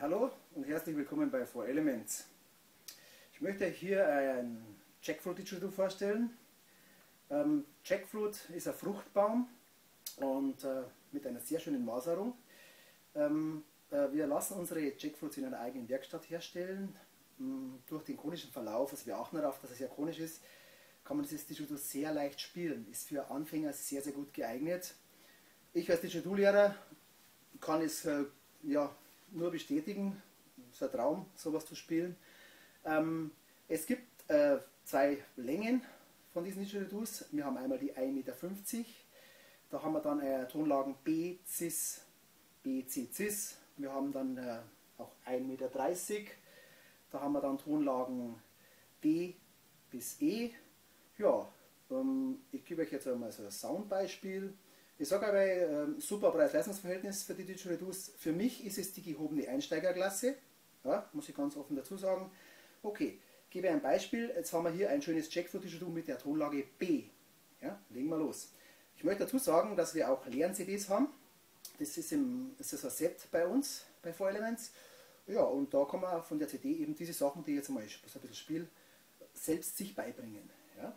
Hallo und herzlich willkommen bei 4Elements. Ich möchte euch hier ein Jackfruit Didgeridoo vorstellen. Jackfruit ist ein Fruchtbaum und mit einer sehr schönen Maserung. Wir lassen unsere Jackfruits in einer eigenen Werkstatt herstellen. Durch den konischen Verlauf, also wir achten darauf, dass es sehr konisch ist, kann man dieses Didgeridoo sehr leicht spielen. Ist für Anfänger sehr, sehr gut geeignet. Ich als Didgeridoo-Lehrer kann es nur bestätigen. Es ist ein Traum, sowas zu spielen. Es gibt zwei Längen von diesen Didgeridoos. Wir haben einmal die 1,50 Meter. Da haben wir dann Tonlagen B, Cis, B, C, Cis. Wir haben dann auch 1,30 Meter. Da haben wir dann Tonlagen D bis E. Ja, ich gebe euch jetzt einmal so ein Soundbeispiel. Ich sage aber, super Preis-Leistungs-Verhältnis für die Didgeridoos. Für mich ist es die gehobene Einsteigerklasse, ja, muss ich ganz offen dazu sagen. Okay, gebe ein Beispiel. Jetzt haben wir hier ein schönes Jackfruit Didgeridoo mit der Tonlage B. Ja, legen wir los. Ich möchte dazu sagen, dass wir auch Lern-CDs haben. Das ist ein Set bei uns, bei 4Elements. Ja, und da kann man von der CD eben diese Sachen, die ich jetzt mal so ein bisschen spiele, selbst sich beibringen. Ja.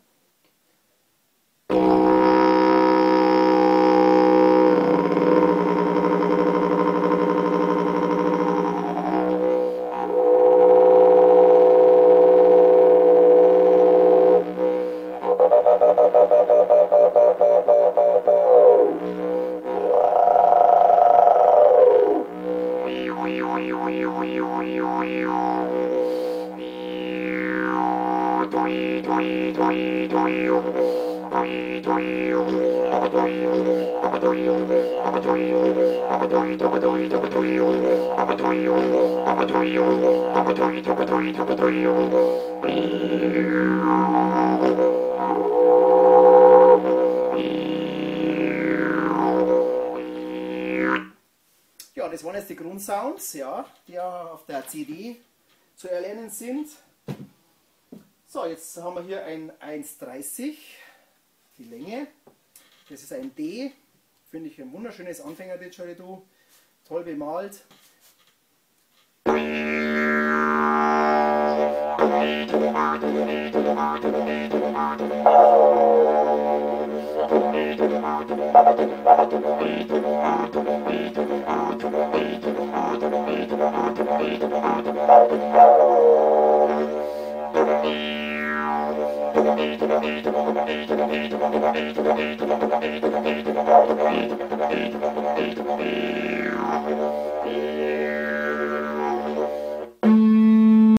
Ja, das waren jetzt die Grundsounds, ja, die auf der CD zu erlernen sind. So, jetzt haben wir hier ein 1,30, die Länge. Das ist ein D, finde ich ein wunderschönes Anfänger-Didgeridoo, toll bemalt.